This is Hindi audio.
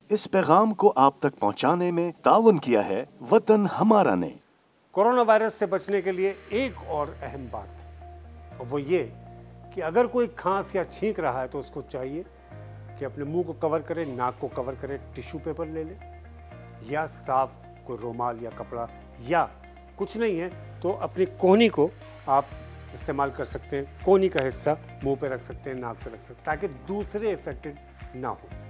इस पैगाम को आप तक पहुंचाने में ताउन किया है वतन हमारा ने। कोरोना वायरस से बचने के लिए एक और अहम बात, और वो ये कि अगर कोई खांस या छींक रहा है तो उसको चाहिए कि अपने मुंह को कवर करे, नाक को कवर करे, टिश्यू पेपर ले ले या साफ कोई रुमाल या कपड़ा, या कुछ नहीं है तो अपनी कोहनी को आप इस्तेमाल कर सकते हैं। कोहनी का हिस्सा मुंह पे रख सकते हैं, नाक पे रख सकते हैं, ताकि दूसरे इफेक्टेड ना हो।